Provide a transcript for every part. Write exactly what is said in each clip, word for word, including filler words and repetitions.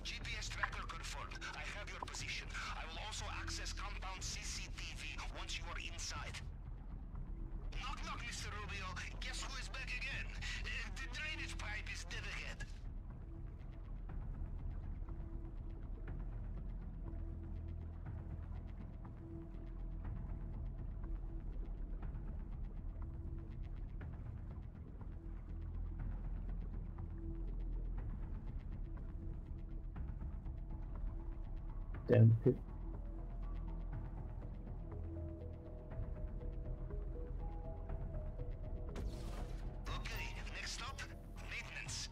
G P S tracker confirmed. I have your position. I will also access compound C C T V once you are inside. Knock knock, Mister Rubio. Guess who is back again? Uh, the drainage pipe is dead ahead. Damn pit. Okay, next stop, maintenance.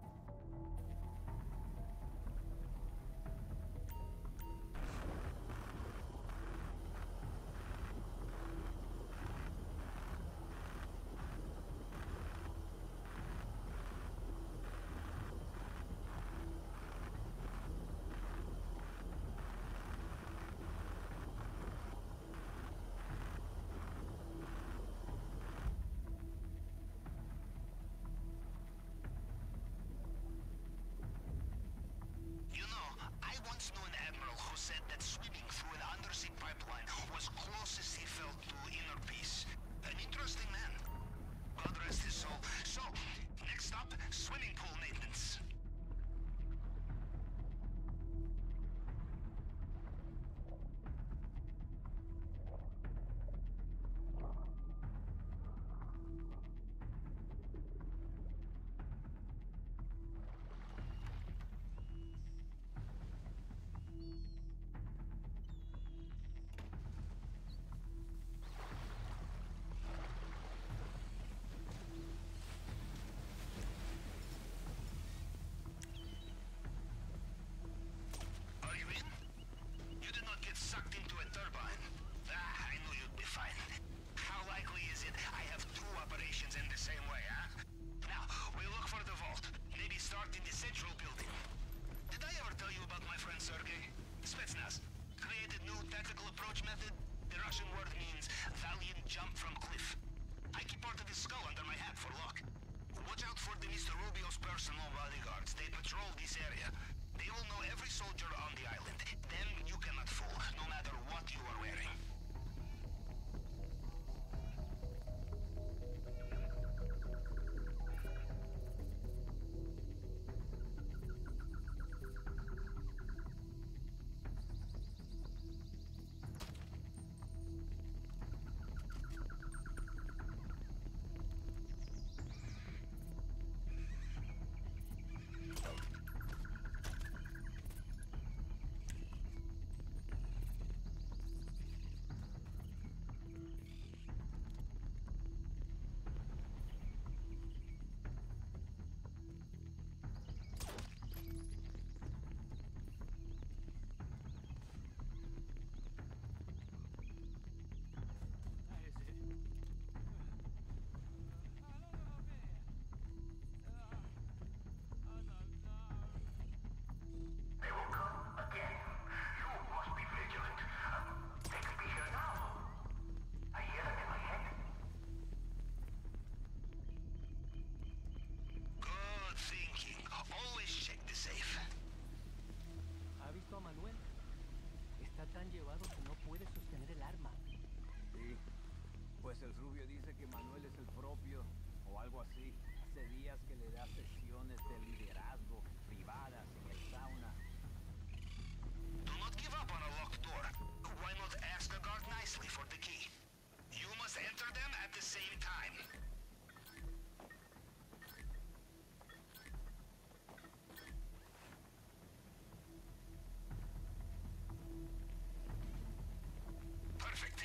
You know, I once knew an admiral who said that swimming through an undersea pipeline was closest he felt to inner peace. An interesting man. God rest his soul. So, next stop, swimming pool maintenance. Are you in? You did not get sucked into a turbine. Ah, I knew you'd be fine. How likely is it I have two operations in the same way, huh? Now, we look for the vault. Maybe start in the central building. Did I ever tell you about my friend Sergey? Spetsnaz. Created new tactical approach method. The Russian word means valiant jump from cliff. I keep part of his skull under my hat for luck. Watch out for the Mister Rubio's personal bodyguards. They patrol this area. They will know every soldier on the island. Them you cannot fool, no matter what you are wearing. They will come again. You must be vigilant. They could be here now. I hear them in my head. Good thinking. Always check the safe. ¿Ha visto a Manuel? Está tan llevado que no puede sostener el arma. Sí, pues el Rubio dice que Manuel es el propio, o algo así. Hace días que le da sesiones de liderazgo privadas en el sauna. Do not give up on a locked door. Why not ask a guard nicely for the key? You must enter them at the same time. Perfect.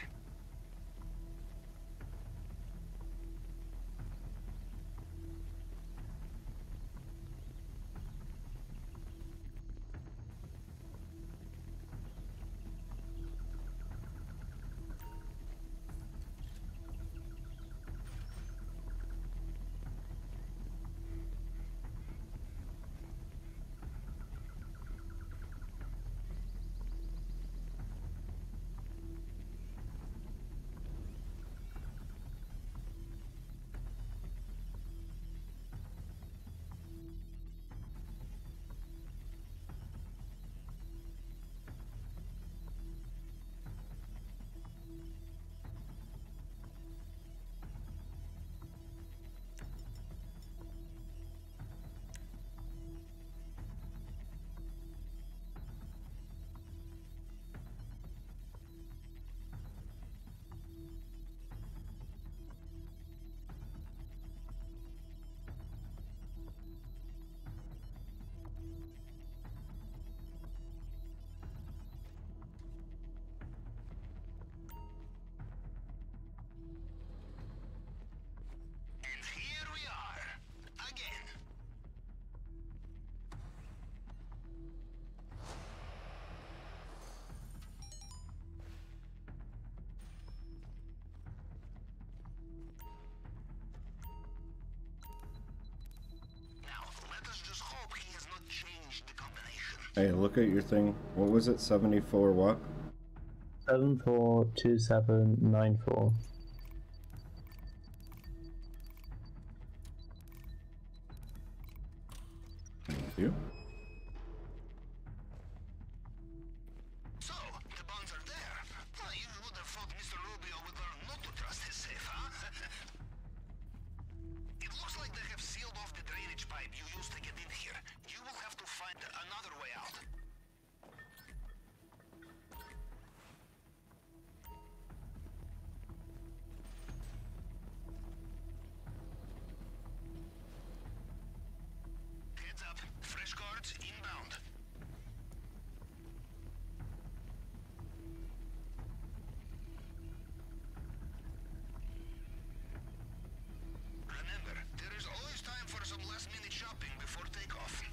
Hey, look at your thing. What was it? seventy-four what? seven four two seven nine four. Thank you. So, the bonds are there. Well, you would have thought Mister Rubio would learn not to trust his safe, huh? It looks like they have sealed off the drainage pipe you used to get in here. You will have to find another way out. Heads up. Fresh guards inbound. Remember, there is always time for some last-minute shopping before takeoff.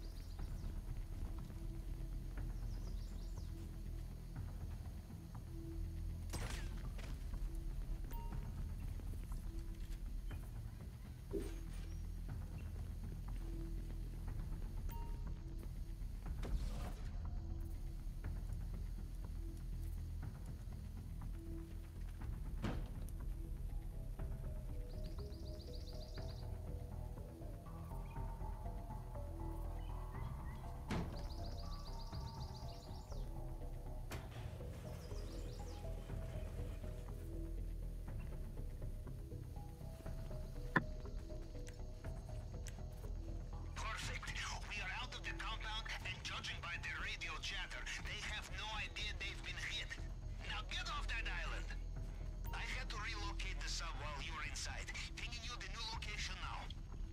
Perfect. We are out of the compound, and judging by their radio chatter, they have no idea they've been hit. Now get off that island. I had to relocate the sub while you were inside. Pinging you the new location now.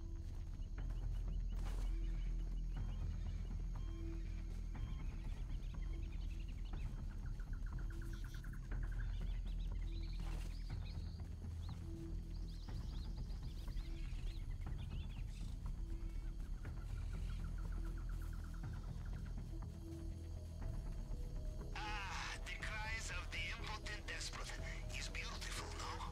Ah, the cries of the impotent desperate is beautiful, no?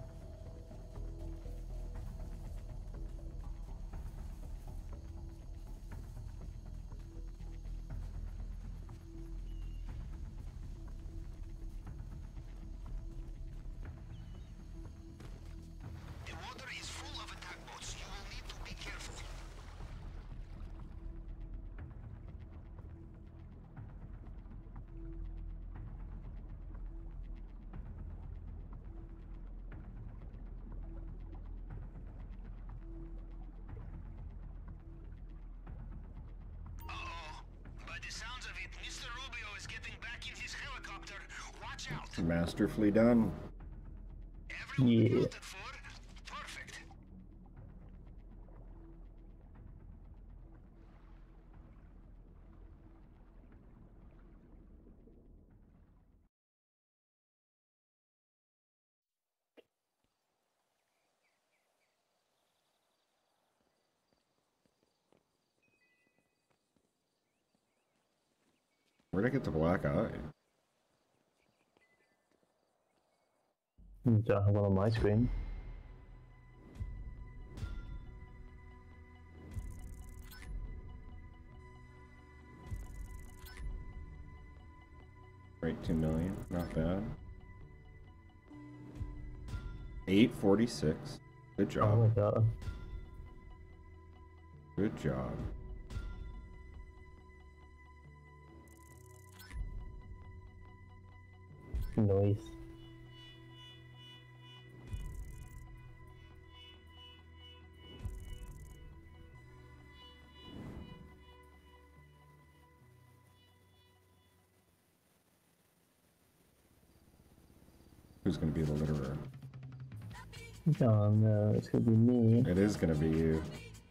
The water is full of attack boats. You will need to be careful. Uh-oh. By the sounds of it, Mister Rubio is getting back in his helicopter. Watch out. Masterfully done. Everyone Yeah. accounted for. Perfect. Where'd I get the black eye? Don't have one on my screen. Right, two million. Not bad. eight forty-six. Good Oh job. my god. Good job. Noise. Who's gonna be the litterer? Oh no, it's gonna be me. It is gonna be you.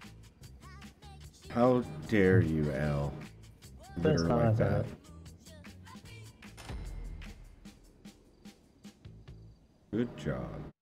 How dare you, Al? First Litter time like I've done that. it. Good job.